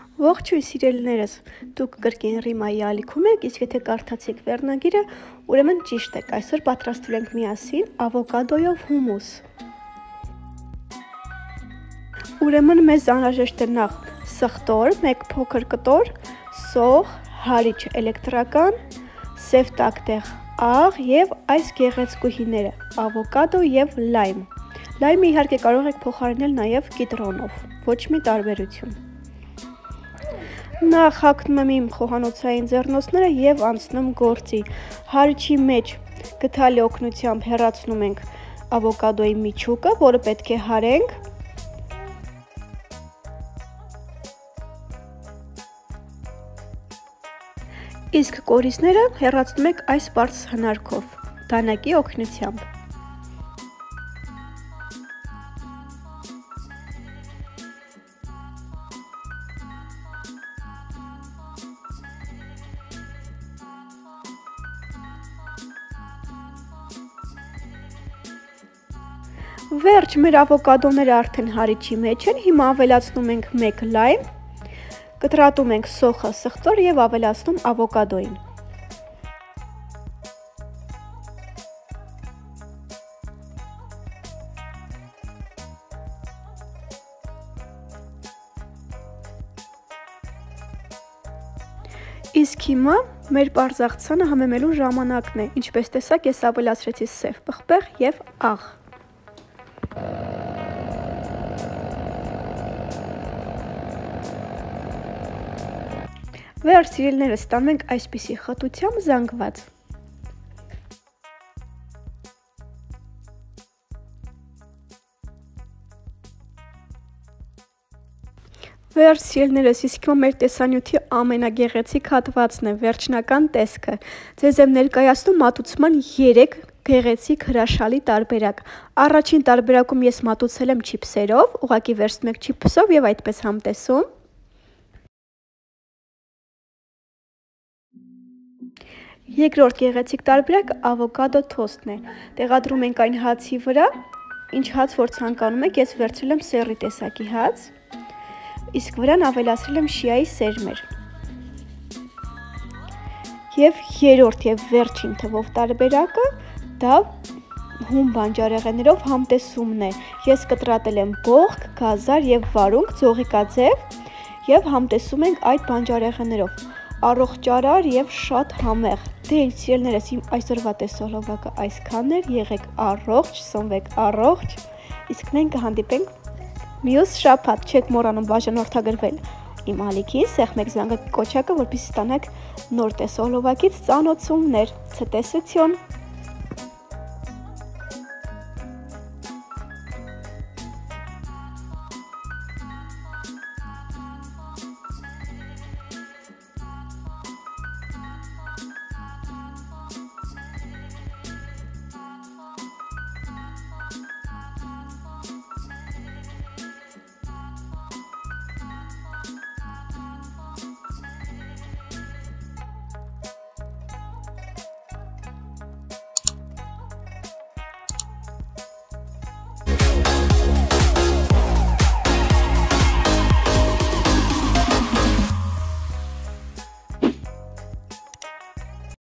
Ողջույն սիրելիներս, դուք կրկին Ռիմայի ալիքում եք, իսկ եթե կարդացիք վերնագիրը, ուրեմն ճիշտ եք, այսօր պատրաստել ենք միասին ավոկադոյով հումուս։ Ուրեմն մեզ անհրաժեշտ է նախ սխտոր, մեկ փոքր կտոր, սող, հարիչ էլեկտրական, սև տակտեղ աղ և այս գեղեցկուհիները, ավոկադո և լայմ։ Լայմը իհարկե կարող եք փոխարինել նաև կիտրոնով, ոչ մի տարբերություն։ Նախ հագնում եմ իմ խոհանոցային ձեռնոցները և անցնում գործի։ Հարիչի մեջ գդալի օգնությամբ հեռացնում ենք ավոկադոյի միջուկը, որը պետք է հարենք։ Իսկ կորիզները հեռացնում եք այս պարզ հնարքով, դանակի օգնությամբ։ Վերջ, մեր ավոկադոները արդեն հարիչի մեջ են, հիմա ավելացնում ենք մեկ լայմ, կտրատում ենք սոխը սխտոր և ավելացնում ավոկադոյին։ Իսկ հիմա մեր պարզ աղցանը համեմելու ժամանակն է, ինչպես տեսակ ես ավելացրեցի սև պղպեղ և աղ։ Վերջ սիրելիներս, ստանում ենք այսպիսի խտությամբ զանգված։ Վերջ սիրելիներս, իսկ հիմա մեր տեսանյութի ամենագեղեցիկ հատվածն է, վերջնական տեսքը։ Ձեզ եմ ներկայացնում մատուցման 3 գեղեցիկ հրաշալի տարբերակ։ Առաջին տարբերակում ես մատուցել եմ չիփսերով, ուղղակի վերցնում եք չիփսով և այդպես համտեսում։ Երկրորդ գեղեցիկ տարբերակը ավոկադո թոստն է։ Տեղադրում ենք այն հացի վրա, ինչ հաց որ ցանկանում եք, ես վերցրել եմ սերի տեսակի հաց, իսկ վրան ավելացրել եմ շիայի սերմեր։ Եվ երրորդ եւ վերջին թվով տարբերակը դա հում բանջարեղեններով համտեսումն է։ Ես կտրատել եմ բողկ, գազար եւ վարունգ ձողիկաձև եւ համտեսում ենք այդ բանջարեղեններով։ Առողջարար եւ շատ համեղ։ Դե սիրելիներս, իմ այսօրվա տեսահոլովակը այսքանն էր, եղեք առողջ, սնվեք առողջ, իսկ մենք կհանդիպենք մյուս շաբաթ, չեք մոռանում բաժանորդագրվել իմ ալիքին, սեղմեք զանգակի կոչակը, որպեսզի ստանաք նոր տեսահոլովակից ծանոթություններ։ Ցտեսություն։